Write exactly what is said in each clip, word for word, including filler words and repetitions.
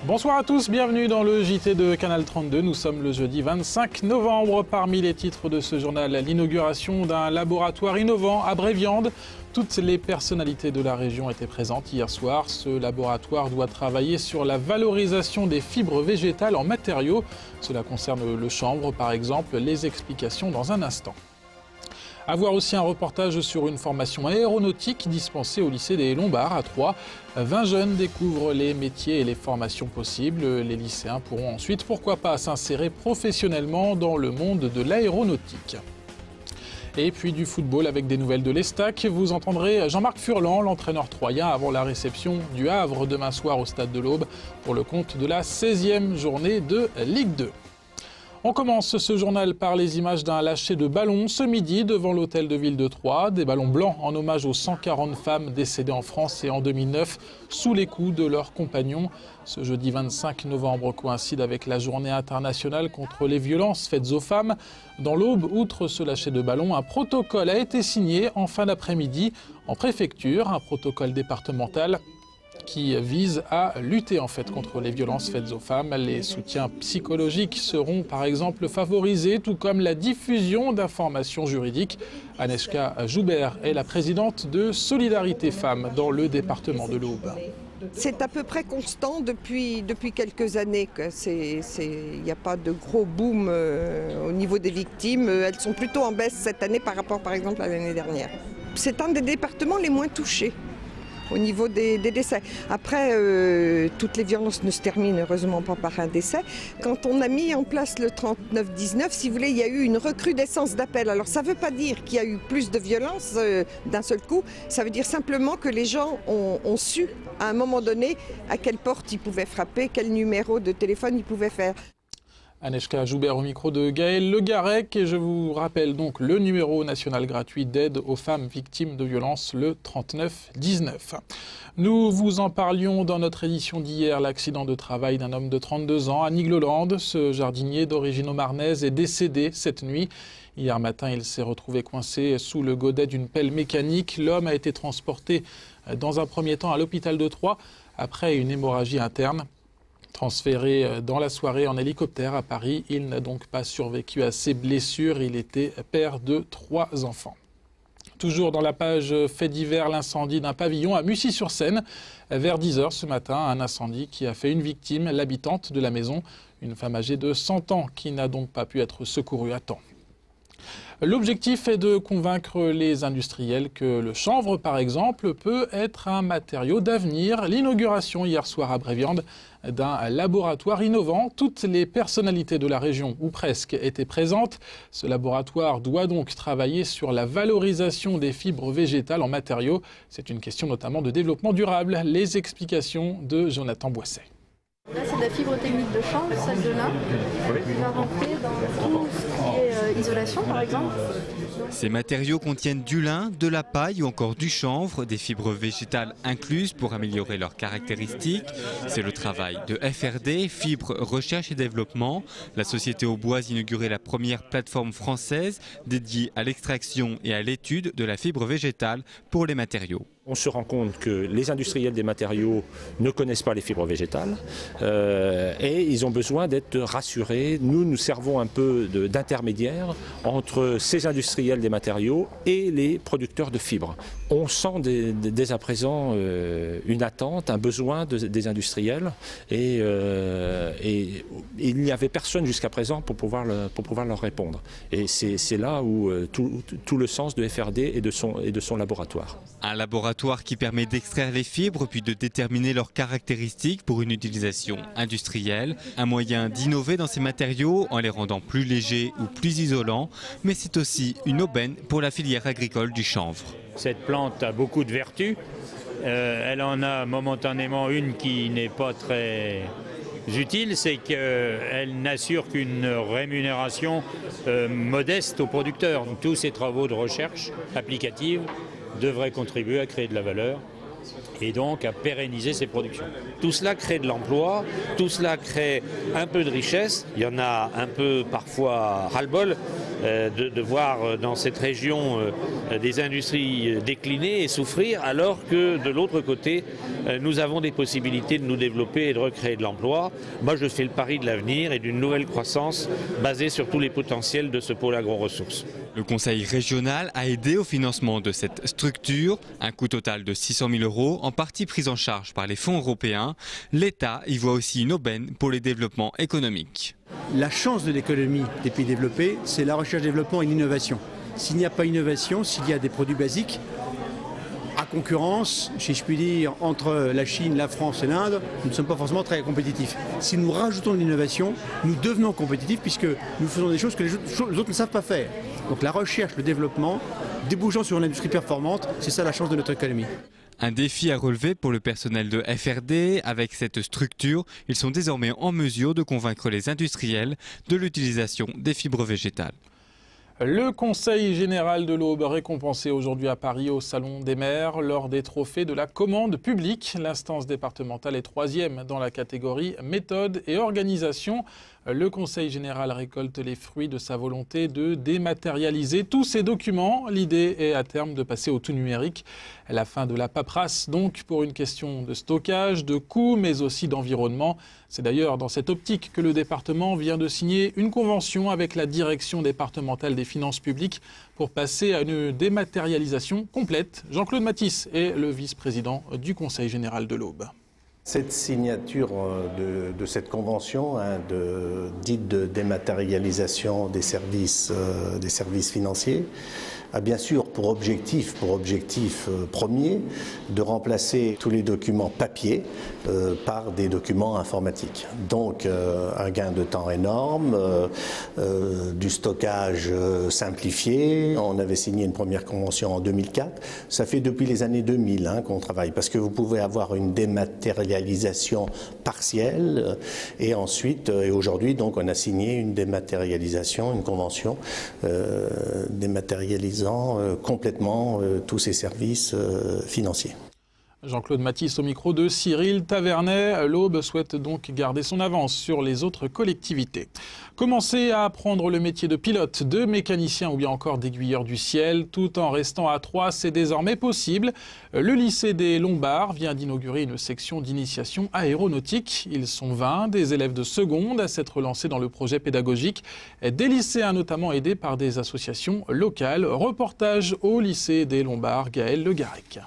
Bonsoir à tous, bienvenue dans le J T de Canal trente-deux. Nous sommes le jeudi vingt-cinq novembre. Parmi les titres de ce journal, l'inauguration d'un laboratoire innovant à Bréviande. Toutes les personnalités de la région étaient présentes hier soir. Ce laboratoire doit travailler sur la valorisation des fibres végétales en matériaux. Cela concerne le chanvre par exemple. Les explications dans un instant. À voir aussi un reportage sur une formation aéronautique dispensée au lycée des Lombards à Troyes. vingt jeunes découvrent les métiers et les formations possibles. Les lycéens pourront ensuite, pourquoi pas, s'insérer professionnellement dans le monde de l'aéronautique. Et puis du football avec des nouvelles de l'Estac. Vous entendrez Jean-Marc Furlan, l'entraîneur troyen, avant la réception du Havre demain soir au stade de l'Aube pour le compte de la seizième journée de Ligue deux. On commence ce journal par les images d'un lâcher de ballons ce midi devant l'hôtel de ville de Troyes. Des ballons blancs en hommage aux cent quarante femmes décédées en France et en deux mille neuf sous les coups de leurs compagnons. Ce jeudi vingt-cinq novembre coïncide avec la journée internationale contre les violences faites aux femmes. Dans l'Aube, outre ce lâcher de ballons, un protocole a été signé en fin d'après-midi en préfecture, un protocole départemental qui vise à lutter en fait contre les violences faites aux femmes. Les soutiens psychologiques seront par exemple favorisés, tout comme la diffusion d'informations juridiques. Aneshka Joubert est la présidente de Solidarité Femmes dans le département de l'Aube. C'est à peu près constant depuis, depuis quelques années. Il n'y a pas de gros boom euh, au niveau des victimes. Elles sont plutôt en baisse cette année par rapport par exemple à l'année dernière. C'est un des départements les moins touchés au niveau des, des décès. Après, euh, toutes les violences ne se terminent heureusement pas par un décès. Quand on a mis en place le trente-neuf dix-neuf, si vous voulez, il y a eu une recrudescence d'appels. Alors ça ne veut pas dire qu'il y a eu plus de violence euh, d'un seul coup, ça veut dire simplement que les gens ont, ont su à un moment donné à quelle porte ils pouvaient frapper, quel numéro de téléphone ils pouvaient faire. Aneshka Joubert au micro de Gaël Le Garec. Et je vous rappelle donc le numéro national gratuit d'aide aux femmes victimes de violences, le trente-neuf dix-neuf. Nous vous en parlions dans notre édition d'hier, l'accident de travail d'un homme de trente-deux ans à Nigloland. Ce jardinier d'origine marnaise est décédé cette nuit. Hier matin, il s'est retrouvé coincé sous le godet d'une pelle mécanique. L'homme a été transporté dans un premier temps à l'hôpital de Troyes après une hémorragie interne. Transféré dans la soirée en hélicoptère à Paris, il n'a donc pas survécu à ses blessures. Il était père de trois enfants. Toujours dans la page fait divers, l'incendie d'un pavillon à Mussy-sur-Seine. Vers dix heures ce matin, un incendie qui a fait une victime, l'habitante de la maison, une femme âgée de cent ans qui n'a donc pas pu être secourue à temps. L'objectif est de convaincre les industriels que le chanvre, par exemple, peut être un matériau d'avenir. L'inauguration hier soir à Bréviande d'un laboratoire innovant. Toutes les personnalités de la région, ou presque, étaient présentes. Ce laboratoire doit donc travailler sur la valorisation des fibres végétales en matériaux. C'est une question notamment de développement durable. Les explications de Jonathan Boisset. Là, c'est de la fibre technique de chanvre, celle-là, qui va rentrer dans tout ce qui est euh, isolation, par exemple. Ces matériaux contiennent du lin, de la paille ou encore du chanvre, des fibres végétales incluses pour améliorer leurs caractéristiques. C'est le travail de F R D, Fibre Recherche et Développement. La société au bois a inauguré la première plateforme française dédiée à l'extraction et à l'étude de la fibre végétale pour les matériaux. On se rend compte que les industriels des matériaux ne connaissent pas les fibres végétales euh, et ils ont besoin d'être rassurés. Nous, nous servons un peu d'intermédiaire entre ces industriels des matériaux et les producteurs de fibres. On sent dès, dès à présent euh, une attente, un besoin de, des industriels et, euh, et, et il n'y avait personne jusqu'à présent pour pouvoir, le, pour pouvoir leur répondre. Et c'est là où euh, tout, tout le sens de F R D et de son, et de son laboratoire. Un laboratoire qui permet d'extraire les fibres puis de déterminer leurs caractéristiques pour une utilisation industrielle. Un moyen d'innover dans ces matériaux en les rendant plus légers ou plus isolants, mais c'est aussi une aubaine pour la filière agricole du chanvre. Cette plante a beaucoup de vertus. Euh, elle en a momentanément une qui n'est pas très utile, c'est qu'elle n'assure qu'une rémunération euh, modeste aux producteurs. Donc, tous ces travaux de recherche applicative devraient contribuer à créer de la valeur et donc à pérenniser ces productions. Tout cela crée de l'emploi, tout cela crée un peu de richesse. Il y en a un peu parfois ras-le-bol euh, de, de voir dans cette région euh, des industries décliner et souffrir, alors que de l'autre côté, euh, nous avons des possibilités de nous développer et de recréer de l'emploi. Moi, je fais le pari de l'avenir et d'une nouvelle croissance basée sur tous les potentiels de ce pôle agro-ressources. Le conseil régional a aidé au financement de cette structure, un coût total de six cent mille euros, en partie pris en charge par les fonds européens. L'État y voit aussi une aubaine pour les développements économiques. La chance de l'économie des pays développés, c'est la recherche, développement et l'innovation. S'il n'y a pas d'innovation, s'il y a des produits basiques, à concurrence, si je puis dire, entre la Chine, la France et l'Inde, nous ne sommes pas forcément très compétitifs. Si nous rajoutons de l'innovation, nous devenons compétitifs puisque nous faisons des choses que les autres ne savent pas faire. Donc la recherche, le développement, débouchant sur une industrie performante, c'est ça la chance de notre économie. Un défi à relever pour le personnel de F R D. Avec cette structure, ils sont désormais en mesure de convaincre les industriels de l'utilisation des fibres végétales. Le Conseil général de l'Aube récompensé aujourd'hui à Paris au Salon des maires lors des trophées de la commande publique. L'instance départementale est troisième dans la catégorie méthode et organisation. Le Conseil général récolte les fruits de sa volonté de dématérialiser tous ces documents. L'idée est à terme de passer au tout numérique. La fin de la paperasse donc pour une question de stockage, de coûts mais aussi d'environnement. C'est d'ailleurs dans cette optique que le département vient de signer une convention avec la direction départementale des finances publiques pour passer à une dématérialisation complète. Jean-Claude Mathis est le vice-président du Conseil général de l'Aube. Cette signature de, de cette convention hein, de, dite de dématérialisation des services, euh, des services financiers a bien sûr pour objectif, pour objectif euh, premier de remplacer tous les documents papier euh, par des documents informatiques. Donc euh, un gain de temps énorme, euh, euh, du stockage euh, simplifié. On avait signé une première convention en deux mille quatre. Ça fait depuis les années deux mille hein, qu'on travaille parce que vous pouvez avoir une dématérialisation partielle euh, et ensuite, euh, et aujourd'hui donc on a signé une dématérialisation, une convention euh, dématérialisant euh, complètement euh, tous ces services euh, financiers. Jean-Claude Mathis au micro de Cyril Tavernet. L'Aube souhaite donc garder son avance sur les autres collectivités. Commencer à apprendre le métier de pilote, de mécanicien ou bien encore d'aiguilleur du ciel, tout en restant à Troyes, c'est désormais possible. Le lycée des Lombards vient d'inaugurer une section d'initiation aéronautique. Ils sont vingt, des élèves de seconde à s'être lancés dans le projet pédagogique. Des lycéens notamment aidés par des associations locales. Reportage au lycée des Lombards, Gaël Le Garec.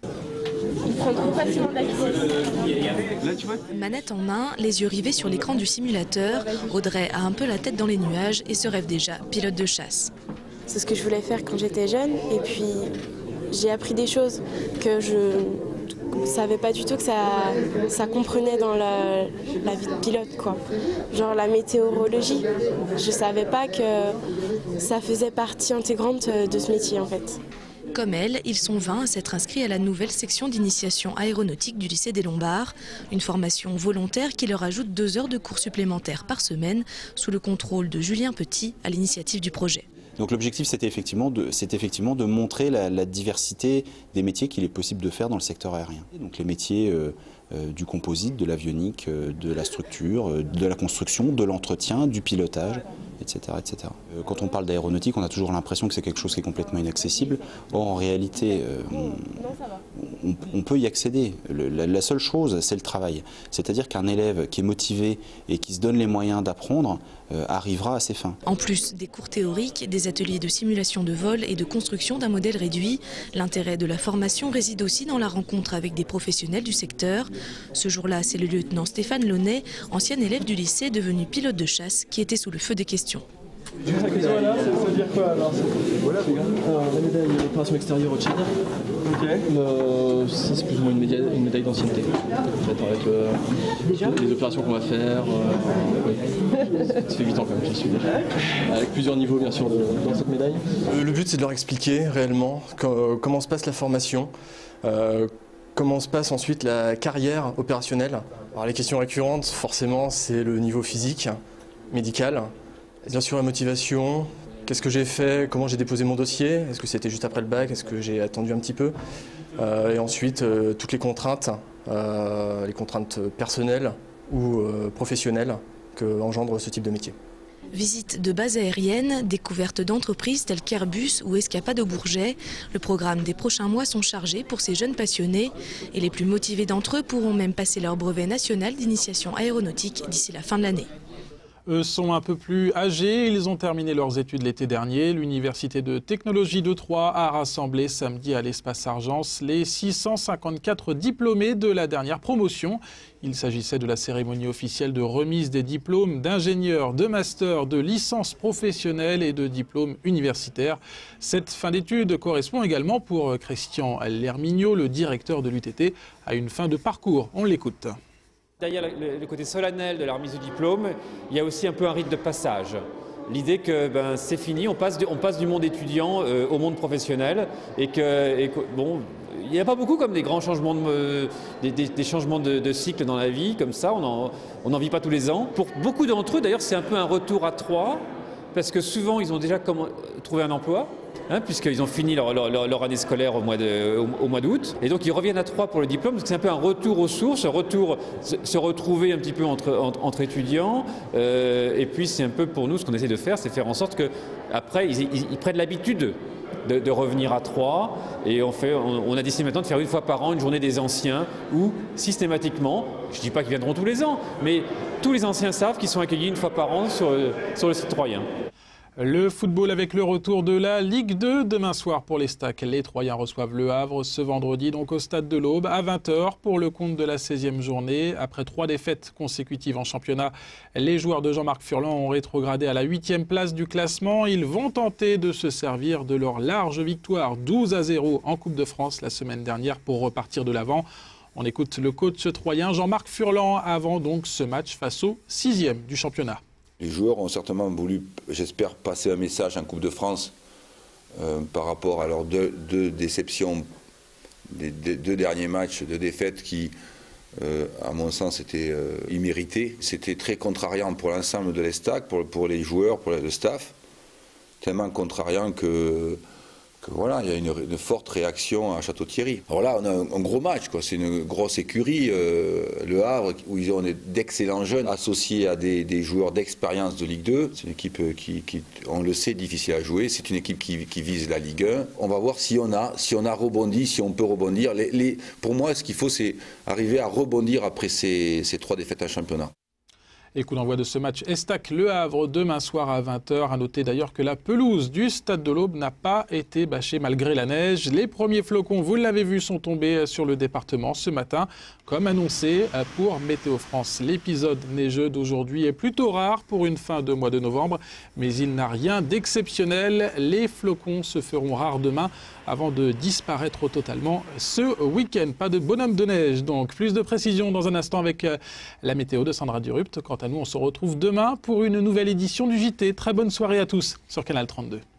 Manette en main, les yeux rivés sur l'écran du simulateur, Audrey a un peu la tête dans les nuages et se rêve déjà pilote de chasse. C'est ce que je voulais faire quand j'étais jeune et puis j'ai appris des choses que je ne savais pas du tout que ça, ça comprenait dans la, la vie de pilote, quoi. Genre la météorologie, je ne savais pas que ça faisait partie intégrante de ce métier en fait. Comme elle, ils sont vingt à s'être inscrits à la nouvelle section d'initiation aéronautique du lycée des Lombards. Une formation volontaire qui leur ajoute deux heures de cours supplémentaires par semaine sous le contrôle de Julien Petit à l'initiative du projet. Donc l'objectif c'était effectivement, effectivement de montrer la, la diversité des métiers qu'il est possible de faire dans le secteur aérien. Donc les métiers euh, euh, du composite, de l'avionique, euh, de la structure, euh, de la construction, de l'entretien, du pilotage, et cetera, et cetera. Euh, quand on parle d'aéronautique, on a toujours l'impression que c'est quelque chose qui est complètement inaccessible. Or en réalité, euh, on, on, on peut y accéder. Le, la, la seule chose, c'est le travail. C'est-à-dire qu'un élève qui est motivé et qui se donne les moyens d'apprendre euh, arrivera à ses fins. En plus des cours théoriques, des ateliers de simulation de vol et de construction d'un modèle réduit, l'intérêt de la formation réside aussi dans la rencontre avec des professionnels du secteur. Ce jour-là, c'est le lieutenant Stéphane Launay, ancien élève du lycée devenu pilote de chasse, qui était sous le feu des questions. La question là, ça veut dire quoi alors? Voilà les gars. Alors, la médaille d'opération extérieure au Tchad. Ok. Euh, ça c'est plus ou moins une médaille, une médaille d'ancienneté. En fait, avec euh, déjà les opérations qu'on va faire. Euh, oui. Ça fait huit ans quand même que j'y suis déjà. Avec plusieurs niveaux bien sûr de, dans cette médaille. Euh, le but c'est de leur expliquer réellement quand, comment se passe la formation. Euh, Comment se passe ensuite la carrière opérationnelle? Alors les questions récurrentes, forcément, c'est le niveau physique, médical. Bien sûr la motivation, qu'est-ce que j'ai fait, comment j'ai déposé mon dossier, est-ce que c'était juste après le bac, est-ce que j'ai attendu un petit peu, euh, et ensuite euh, toutes les contraintes, euh, les contraintes personnelles ou euh, professionnelles que engendre ce type de métier. Visite de bases aériennes, découverte d'entreprises telles qu'Airbus ou Escapade au Bourget. Le programme des prochains mois sont chargés pour ces jeunes passionnés et les plus motivés d'entre eux pourront même passer leur brevet national d'initiation aéronautique d'ici la fin de l'année. Eux sont un peu plus âgés, ils ont terminé leurs études l'été dernier. L'Université de technologie de Troyes a rassemblé samedi à l'Espace Argence les six cent cinquante-quatre diplômés de la dernière promotion. Il s'agissait de la cérémonie officielle de remise des diplômes d'ingénieurs, de masters, de licences professionnelles et de diplômes universitaires. Cette fin d'études correspond également pour Christian Lermignot, le directeur de l'U T T, à une fin de parcours. On l'écoute. Derrière le côté solennel de la remise du diplôme, il y a aussi un peu un rite de passage. L'idée que ben, c'est fini, on passe, du, on passe du monde étudiant euh, au monde professionnel et que, et que bon, il n'y a pas beaucoup comme des grands changements de, euh, des, des, des changements de, de cycle dans la vie, comme ça, on n'en vit pas tous les ans. Pour beaucoup d'entre eux, d'ailleurs, c'est un peu un retour à Troyes, parce que souvent, ils ont déjà comment, trouvé un emploi. Hein, puisqu'ils ont fini leur, leur, leur année scolaire au mois de, au, au mois d'août. Et donc ils reviennent à Troyes pour le diplôme, parce que c'est un peu un retour aux sources, un retour, se, se retrouver un petit peu entre, entre, entre étudiants. Euh, et puis c'est un peu pour nous, ce qu'on essaie de faire, c'est faire en sorte qu'après, ils, ils, ils prennent l'habitude de, de revenir à Troyes. Et on, fait, on, on a décidé maintenant de faire une fois par an une journée des anciens, où systématiquement, je ne dis pas qu'ils viendront tous les ans, mais tous les anciens savent qu'ils sont accueillis une fois par an sur, sur le site troyen. Le football avec le retour de la Ligue deux demain soir pour les Stacks. Les Troyens reçoivent Le Havre ce vendredi donc au stade de l'Aube à vingt heures pour le compte de la seizième journée. Après trois défaites consécutives en championnat, les joueurs de Jean-Marc Furlan ont rétrogradé à la huitième place du classement. Ils vont tenter de se servir de leur large victoire douze à zéro en Coupe de France la semaine dernière pour repartir de l'avant. On écoute le coach troyen Jean-Marc Furlan avant donc ce match face au sixième du championnat. Les joueurs ont certainement voulu, j'espère, passer un message en Coupe de France euh, par rapport à leurs deux, deux déceptions, des, des deux derniers matchs de défaite qui, euh, à mon sens, étaient euh, immérités. C'était très contrariant pour l'ensemble de l'Estac, pour, pour les joueurs, pour le staff, tellement contrariant que, que voilà, il y a une, une forte réaction à Château-Thierry. Alors là, on a un, un gros match, quoi. C'est une grosse écurie, euh, Le Havre, où ils ont d'excellents jeunes associés à des, des joueurs d'expérience de Ligue deux. C'est une équipe qui, qui, on le sait, difficile à jouer. C'est une équipe qui, qui vise la Ligue un. On va voir si on a, si on a rebondi, si on peut rebondir. Les, les, pour moi, ce qu'il faut, c'est arriver à rebondir après ces, ces trois défaites en championnat. Et coup d'envoi de ce match Estac-Le Havre demain soir à vingt heures. À noter d'ailleurs que la pelouse du Stade de l'Aube n'a pas été bâchée malgré la neige. Les premiers flocons, vous l'avez vu, sont tombés sur le département ce matin, comme annoncé pour Météo France. L'épisode neigeux d'aujourd'hui est plutôt rare pour une fin de mois de novembre, mais il n'a rien d'exceptionnel. Les flocons se feront rares demain avant de disparaître totalement ce week-end. Pas de bonhomme de neige, donc plus de précision dans un instant avec la météo de Sandra Durupt. Quant à nous, on se retrouve demain pour une nouvelle édition du J T. Très bonne soirée à tous sur Canal trente-deux.